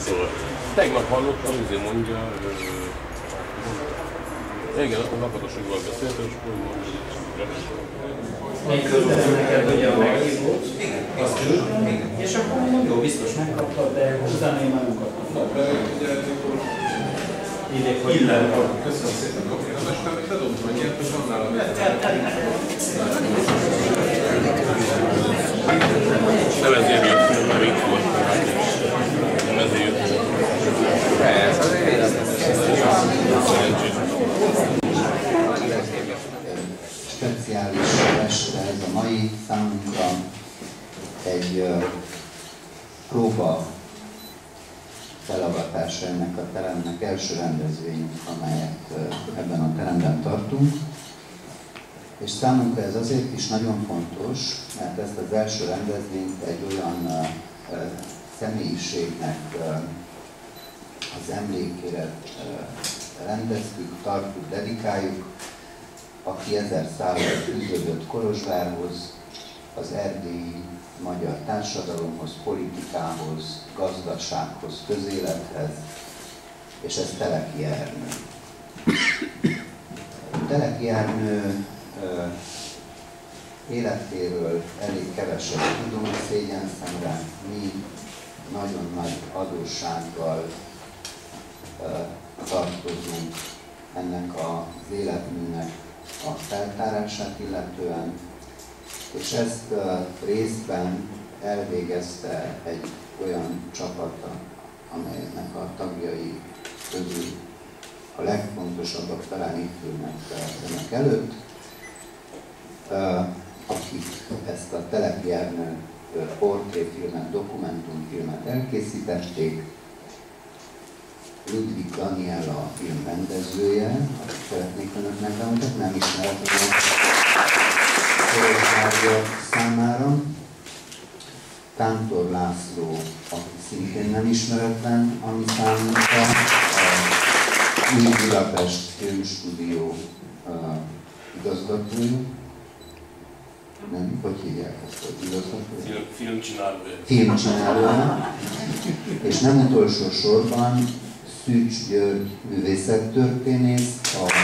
Szóval tegnap hallottam, azért mondja, igen, a Lakatos-Újval beszéltem, és akkor mondja, Még küldtem neked ugye a meghívót, azt küldtem, és akkor mondom, jó, biztos megkaptad, de utána én már nem kaptam. Köszönöm szépen, oké. Na most már bedobtam egy ilyet, és van nálam nem ezért jöttünk, mert itt volt, nem ezért jöttünk. ez azért speciális este, ez a mai számunkra egy próba felavatása ennek a teremnek, első rendezvény, amelyet ebben a teremben tartunk. És számunkra ez azért is nagyon fontos, mert ezt az első rendezvényt egy olyan személyiségnek az emlékére rendeztük, tartjuk, dedikáljuk, aki 1000 szállal fűződött Kolozsvárhoz, az erdélyi magyar társadalomhoz, politikához, gazdasághoz, közélethez, és ez Teleki Ernő. Teleki Ernő életéről elég keveset tudunk, szégyenszemre mi nagyon nagy adóssággal tartozunk ennek az életműnek a feltárását illetően, és ezt részben elvégezte egy olyan csapata, amelynek a tagjai közül a legfontosabbak talán itt ülnek önök előtt, akik ezt a Teleki Ernő portréfilmet, dokumentumfilmet elkészítették. Ludwig Daniel a film rendezője, akit szeretnék önöknek bemutatni, nem ismerhető a számára. Kántor László, aki szintén nem ismeretlen a mi számunkra, a Új Budapest Filmstúdió igazgatója. Nem, hogy hívják ezt az igazgatója? Filmcsinálója. Filmcsinálója. És nem utolsó sorban Szűcs György művészettörténész, a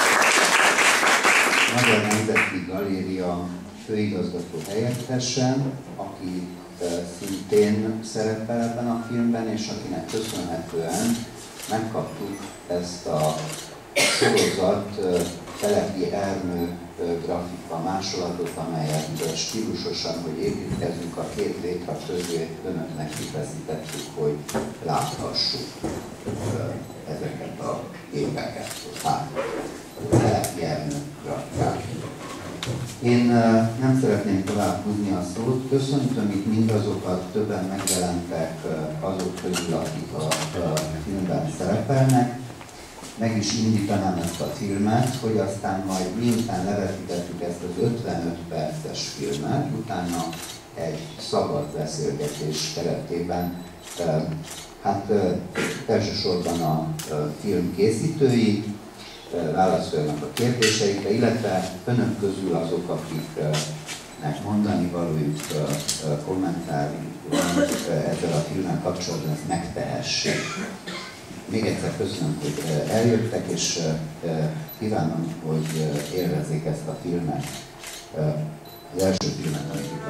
Magyar Nemzeti Galéria főigazgató helyettese, aki szintén szerepel ebben a filmben, és akinek köszönhetően megkaptuk ezt a sorozat Teleki Ernő grafika másolatot, amelyet stílusosan, hogy építkezünk a két létra közé, önöknek kifeszítettük, hogy láthassuk ezeket a képeket. Teleki Ernő grafikát. Én nem szeretném tovább húzni a szót. Köszöntöm itt mindazokat, többen megjelentek azok közül, akik a filmben szerepelnek. Meg is indítanám ezt a filmet, hogy aztán majd miután levetítettük ezt az 55 perces filmet, utána egy szabad beszélgetés keretében, hát elsősorban a film készítői válaszolnak a kérdéseikre, illetve önök közül azok, akiknek mondani valójuk, kommentárjuk ezzel a filmmel kapcsolatban, ezt megtehessék. Még egyszer köszönöm, hogy eljöttek, és kívánom, hogy élvezzék ezt a filmet, az első filmet, amit itt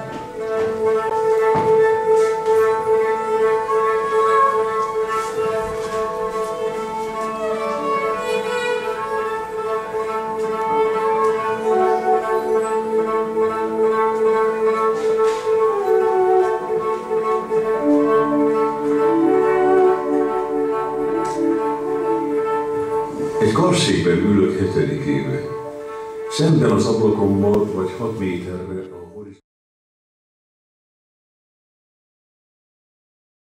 Karszékben ülök 7. éve. Szemben az ablakommal vagy 6 méterre